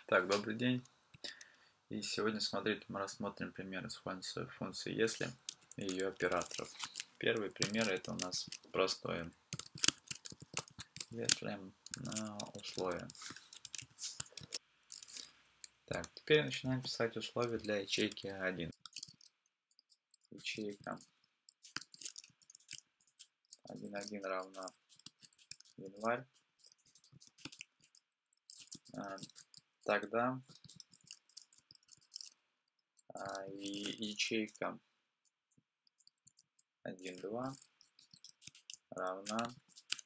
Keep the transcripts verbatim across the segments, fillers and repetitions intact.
Так, добрый день. И сегодня, смотрите, мы рассмотрим примеры с функции, функции если и ее операторов. Первый пример это у нас простое. Если на условия. Так, теперь начинаем писать условия для ячейки один. Ячейка один один равна январь. Тогда и ячейка один два равна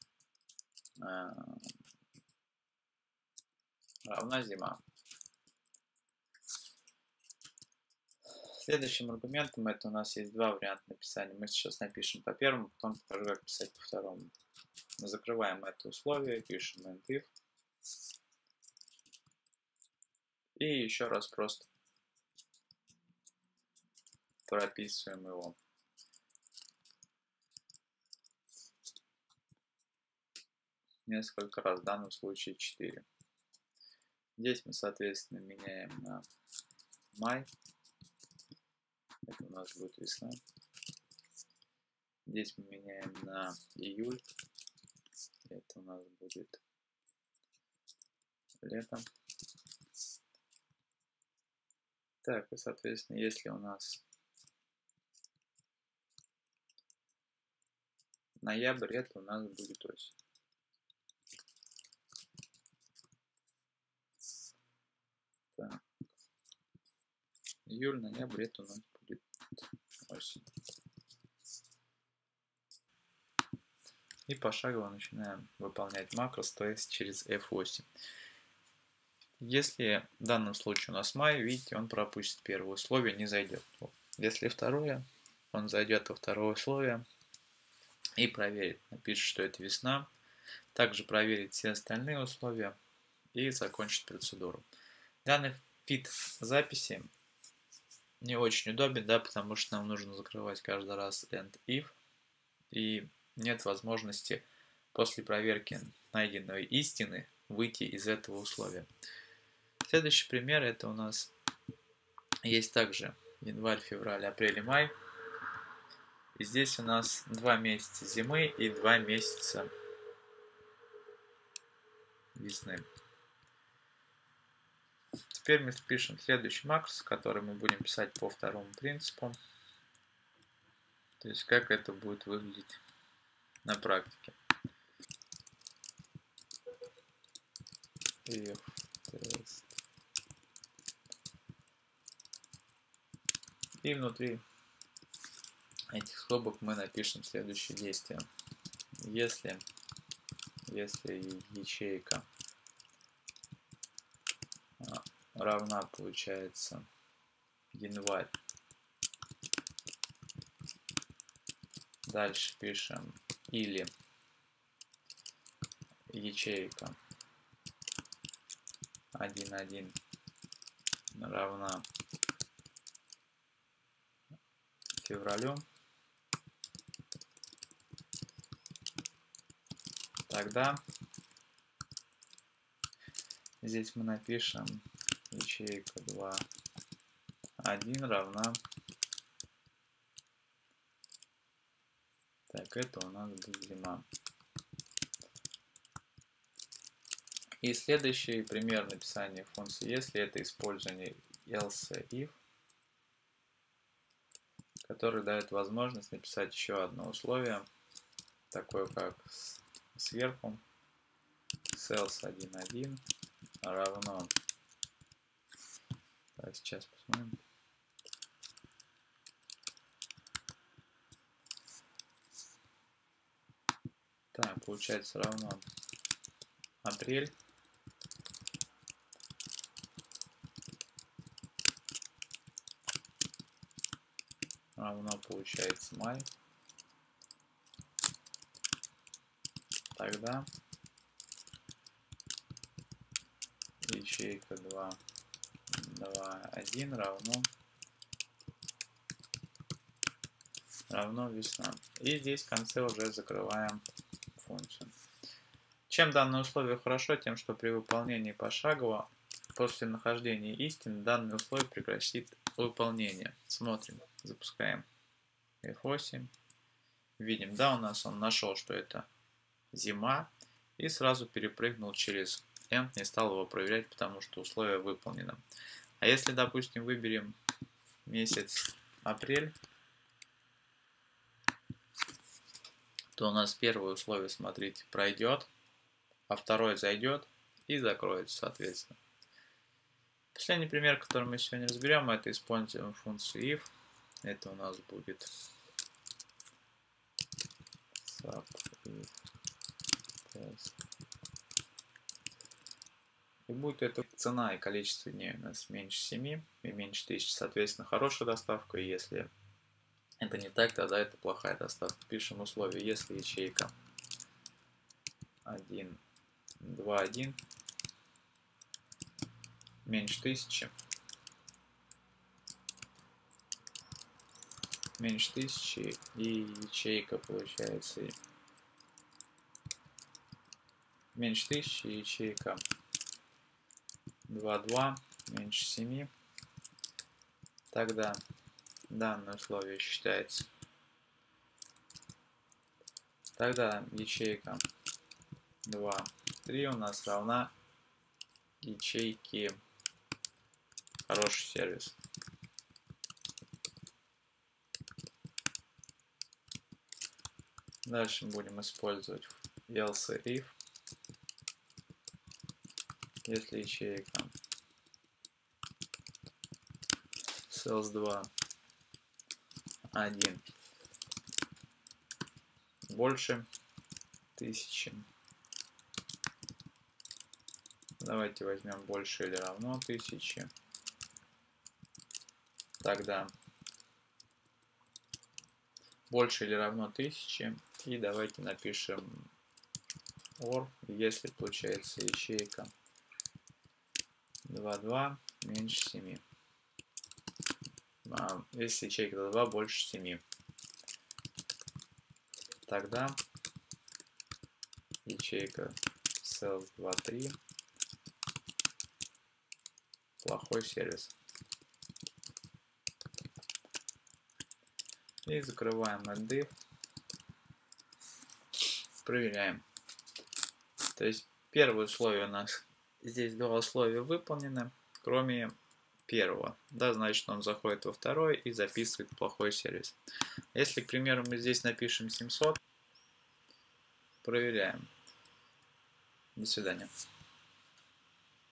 равна зима. Следующим аргументом это у нас есть два варианта написания. Мы сейчас напишем по первому, потом покажу, как писать по второму. Мы закрываем это условие, пишем end-if. И еще раз просто прописываем его. Несколько раз, в данном случае четыре. Здесь мы, соответственно, меняем на май. Это у нас будет весна. Здесь мы меняем на июль. Это у нас будет лето. Так, и, соответственно, если у нас ноябрь, это у нас будет осень. Так. Июль, ноябрь, это у нас будет осень. И пошагово начинаем выполнять макрос, то есть через эф восемь. Если в данном случае у нас май, видите, он пропустит первое условие, не зайдет. Если второе, он зайдет во второе условие и проверит, напишет, что это весна. Также проверит все остальные условия и закончит процедуру. Данный вид записи не очень удобен, да, потому что нам нужно закрывать каждый раз end-if, и нет возможности после проверки найденной истины выйти из этого условия. Следующий пример это у нас есть также январь, февраль, апрель и май. И здесь у нас два месяца зимы и два месяца весны. Теперь мы пишем следующий макрос, который мы будем писать по второму принципу. То есть как это будет выглядеть на практике. If test. И внутри этих скобок мы напишем следующее действие. Если, если ячейка равна, получается, январь. Дальше пишем или ячейка один один равна февралю. Тогда здесь мы напишем ячейка два один равна. Так, это у нас будет зима. И следующий пример написания функции если это использование else if, который дает возможность написать еще одно условие, такое как сверху else один один равно. Так, сейчас посмотрим. Так, получается равно апрель. Равно получается май. Тогда ячейка два два один равно равно весна. И здесь в конце уже закрываем функцию. Чем данное условие хорошо? Тем, что при выполнении пошагово После нахождения истины данное условие прекратит выполнение. Смотрим, запускаем эф восемь. Видим, да, у нас он нашел, что это зима, и сразу перепрыгнул через end, не стал его проверять, потому что условие выполнено. А если, допустим, выберем месяц апрель, то у нас первое условие, смотрите, пройдет, а второе зайдет и закроется, соответственно. Последний пример, который мы сегодня разберем, это используем функцию if. Это у нас будет sub if test. И будет это цена и количество дней у нас меньше семи и меньше тысячи, соответственно, хорошая доставка. И если это не так, тогда это плохая доставка. Пишем условие, если ячейка один, два, один меньше тысячи, меньше тысячи, и ячейка получается меньше тысячи, ячейка два, два меньше семи, тогда данное условие считается. Тогда ячейка два, три у нас равна ячейке хороший сервис. Дальше будем использовать else if. Если ячейка sales два, один больше тысячи. Давайте возьмем больше или равно тысячи. Тогда больше или равно тысячи. И давайте напишем or, если получается ячейка два, два меньше семи. А, если ячейка два больше семи. Тогда ячейка sales два, три плохой сервис. И закрываем div. Проверяем. То есть первое условие у нас, здесь два условия выполнены, кроме первого. Да, значит, он заходит во второй и записывает плохой сервис. Если, к примеру, мы здесь напишем семьсот, проверяем. До свидания.